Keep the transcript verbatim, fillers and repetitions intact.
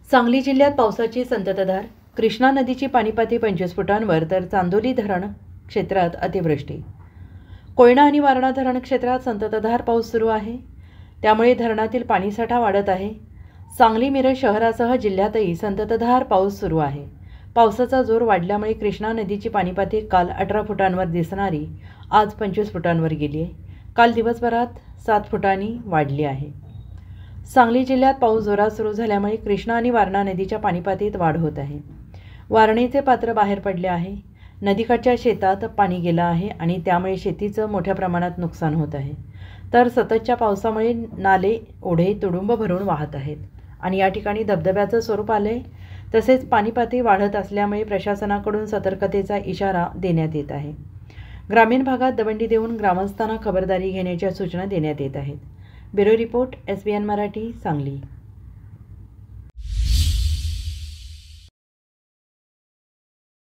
सांगली जिल्ह्यात पावसाची संततधार. कृष्णा नदीची पाणीपातळी पंचवीस फुटांवर तर चांदोली धरण क्षेत्रात अतिवृष्टी. कोयना आणि वारणा धरण क्षेत्रात संततधार पाऊस सुरू आहे, त्यामुळे धरणातील पाणीसाठा वाढत आहे. सांगली मिरज शहरासह जिल्ह्यातही संततधार पाऊस सुरू आहे. पावसाचा जोर वाढल्यामुळे कृष्णा नदीची पाणीपातळी काल अठरा फुटांवर दिसणारी आज पंचवीस फुटांवर गेली आहे. काल दिवसभरात सात फुटांनी वाढली आहे. सांगली जिल्ह्यात पाऊस जोरात सुरू झाल्यामुळे कृष्णा आणि वारणा नदीच्या पाणीपातळीत वाढ होत आहे. वारणेचे पात्र बाहेर पडले आहे. नदीकाठच्या शेतात पाणी गेलं आहे आणि त्यामुळे शेतीचं मोठ्या प्रमाणात नुकसान होत आहे. तर सततच्या पावसामुळे नाले ओढे तुडुंब भरून वाहत आहेत आणि या ठिकाणी धबधब्याचं स्वरूप आले. तसेच पाणीपातळी वाढत असल्यामुळे प्रशासनाकडून सतर्कतेचा इशारा देण्यात येत आहे. ग्रामीण भागात दवंडी देऊन ग्रामस्थांना खबरदारी घेण्याच्या सूचना देण्यात येत आहेत. Bureau report, S B N Marathi, Sangli.